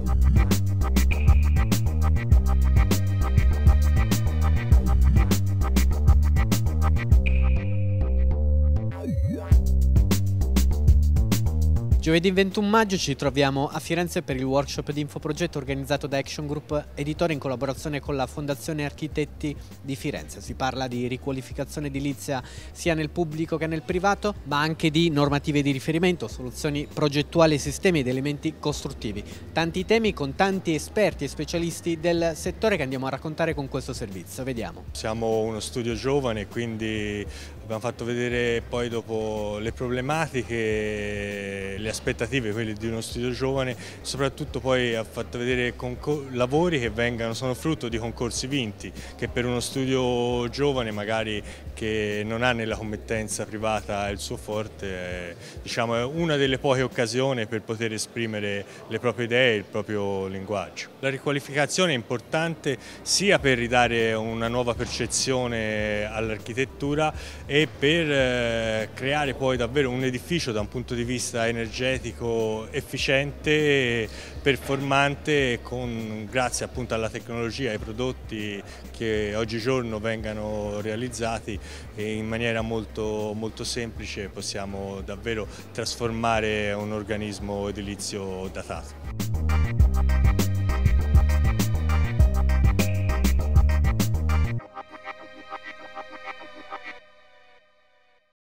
Giovedì 21 maggio ci troviamo a Firenze per il workshop di infoprogetto organizzato da Action Group Editore in collaborazione con la Fondazione Architetti di Firenze. Si parla di riqualificazione edilizia sia nel pubblico che nel privato, ma anche di normative di riferimento, soluzioni progettuali e sistemi ed elementi costruttivi. Tanti temi con tanti esperti e specialisti del settore che andiamo a raccontare con questo servizio. Vediamo. Siamo uno studio giovane, quindi abbiamo fatto vedere poi dopo le problematiche, le aspettative, quelle di uno studio giovane, soprattutto poi ha fatto vedere lavori che sono frutto di concorsi vinti, che per uno studio giovane magari che non ha nella committenza privata il suo forte, diciamo, è una delle poche occasioni per poter esprimere le proprie idee e il proprio linguaggio. La riqualificazione è importante sia per ridare una nuova percezione all'architettura e per creare poi davvero un edificio da un punto di vista energetico efficiente, performante, grazie appunto alla tecnologia e ai prodotti che oggigiorno vengano realizzati e in maniera molto semplice possiamo davvero trasformare un organismo edilizio datato.